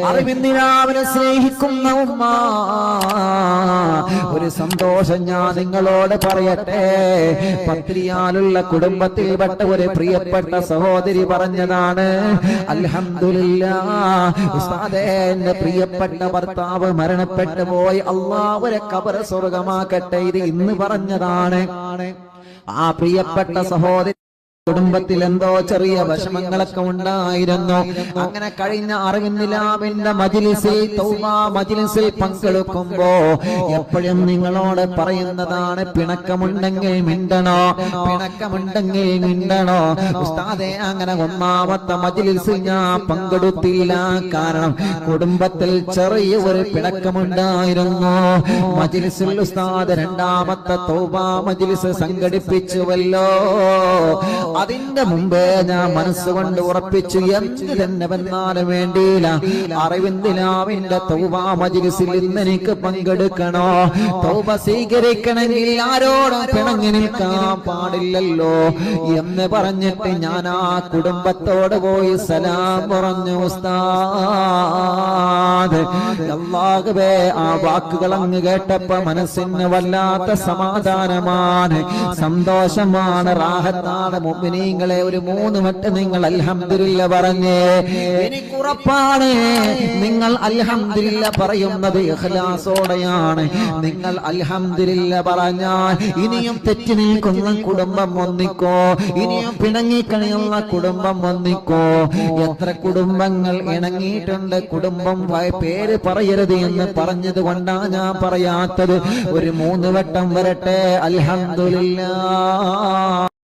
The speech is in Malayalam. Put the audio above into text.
അറിവിന്ദിനാവിനെ സ്നേഹിക്കുന്ന ഉമ്മ, ഒരു സന്തോഷം ഞാൻ നിങ്ങളോട് പറയട്ടെ. പത്രിയാലുള്ള കുടുംബത്തിൽപ്പെട്ട ഒരു പ്രിയപ്പെട്ട സഹോദരി പറഞ്ഞതാണ്, അൽഹംദുലില്ലാഹ് ഉസ്താദേ, എന്റെ പ്രിയപ്പെട്ട ഭർത്താവ് മരണപ്പെട്ടു പോയി, അല്ലാഹു ഒരു ഖബർ സ്വർഗമാക്കട്ടെ. ഇത് ഇന്ന് പറഞ്ഞതാണ്. ആ പ്രിയപ്പെട്ട സഹോദരി കുടുംബത്തിൽ എന്തോ ചെറിയ വിഷമങ്ങളൊക്കെ ഉണ്ടായിരുന്നു. അങ്ങനെ കഴിഞ്ഞ അറിവിന്ദിലാവിന്റെ മജ്‌ലിസിൽ, തൗബ മജ്‌ലിസിൽ പങ്കെടുക്കുമ്പോ എപ്പോഴും നിങ്ങളോട് പറയുന്നതാണ്, പിണക്കമുണ്ടെങ്കിൽ മിണ്ടണോ, പിണക്കമുണ്ടെങ്കിൽ മിണ്ടണോ. ഉസ്താദേ, അങ്ങനെ ഒന്നാമത്തെ മജ്‌ലിസിൽ ഞാൻ പങ്കെടുത്തില്ല. കാരണം കുടുംബത്തിൽ ചെറിയ ഒരു പിണക്കമുണ്ടായിരുന്നു. മജ്‌ലിസിൽ ഉസ്താദ് രണ്ടാമത്തെ തൗബ മജ്‌ലിസ് സംഘടിപ്പിച്ചുവല്ലോ. അതിന്റെ മുമ്പേ ഞാൻ മനസ്സുകൊണ്ട് ഉറപ്പിച്ചു, എന്ത് തന്നെ വന്നാലും വേണ്ടിയില്ല, അറിവിന്ദിലാവിന്റെ തൗബ മജ്‌ലിസിൽ ഇന്ന് എനിക്ക് പങ്കെടുക്കണോ. തൗബ സ്വീകരിക്കണമെങ്കിൽ ആരോടും പിണങ്ങി നിൽക്കാൻ പാടില്ലല്ലോ എന്ന് പറഞ്ഞിട്ട് ഞാൻ ആ കുടുംബത്തോട് പോയി സലാം പറഞ്ഞു. ഉസ്താദ്, അല്ലാഹുവേ, ആ വാക്കുകൾ അങ്ങ് കേട്ടപ്പോ മനസ്സിന് വല്ലാത്ത സമാധാനമാണ്, സന്തോഷമാണ്, റാഹത്താണ്. മുഅ്മിനീങ്ങളെ, ഒരു 3 വട്ടം നിങ്ങൾ അൽഹംദുലില്ലാ പറഞ്ഞേ. എനിക്കുറപ്പാണ് നിങ്ങൾ അൽഹംദുലില്ലാ പറയുന്നത് ഇഖ്ലാസോടെയാണ്. നിങ്ങൾ അൽഹംദുലില്ലാ പറഞ്ഞാൽ ഇനിയും തെറ്റി നിൽക്കുന്ന കുടുംബം ഒന്നിക്കോ, ഇനിയും പിണങ്ങിക്കണിയുള്ള കുടുംബം ഒന്നിക്കോ. എത്ര കുടുംബങ്ങൾ ഇണങ്ങിയിട്ടുണ്ട്. കുടുംബം പേര് പറയരുത് എന്ന് പറഞ്ഞത് കൊണ്ടാണ് ഞാൻ പറയാത്തത്. ഒരു 3 വട്ടം വരട്ടെ. അൽഹംദുലില്ലാ.